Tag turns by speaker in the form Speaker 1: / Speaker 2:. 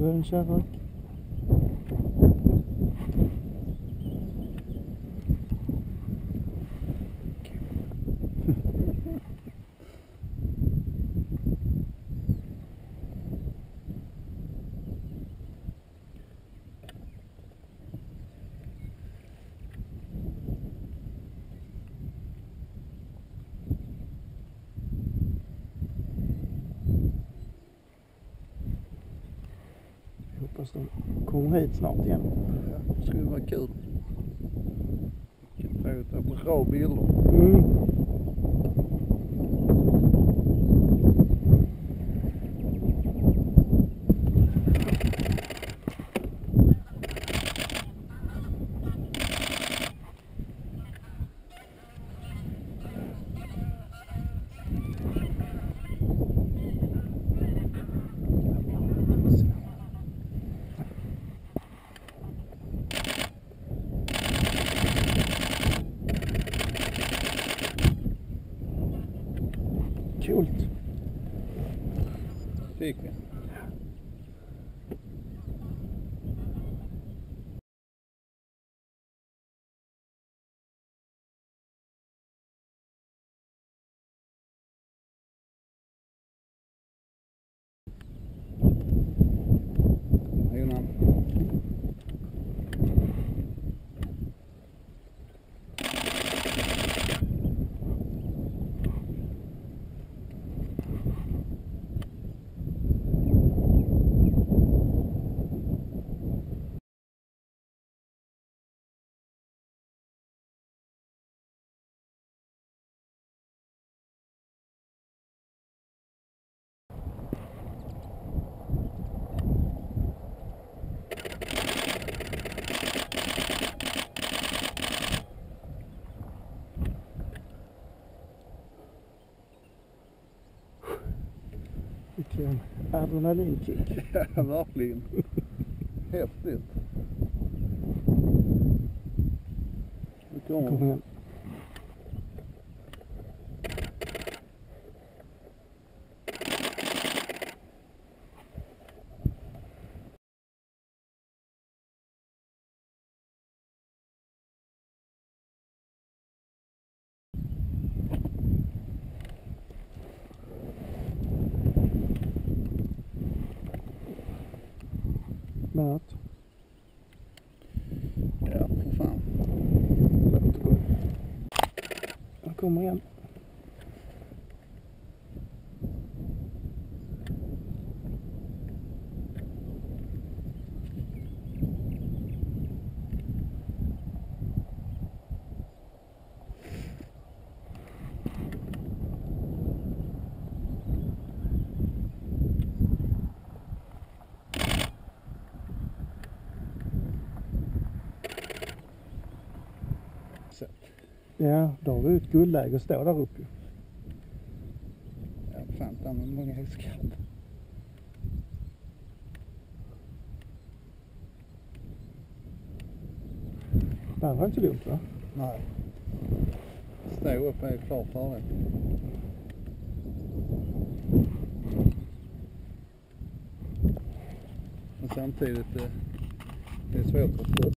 Speaker 1: du en kärra? Hoppas de kommer hit snart igen.
Speaker 2: Ja, det skulle vara kul. Jag kan ta bra bilder.
Speaker 1: Coolt.
Speaker 2: Fick vi. Innan.
Speaker 1: Vilken adrenalinkick.
Speaker 2: Ja, verkligen. Häftigt.
Speaker 1: Kom igen. Mät.
Speaker 2: Ja, för fan.
Speaker 1: Jag kommer igen. Ja, då har vi ett guldläge att stå där uppe.
Speaker 2: Ja, fan, där med många hästskatt.
Speaker 1: Det här var inte så dumt, va?
Speaker 2: Nej. Stå upp är klart farligt. Och samtidigt det är svårt att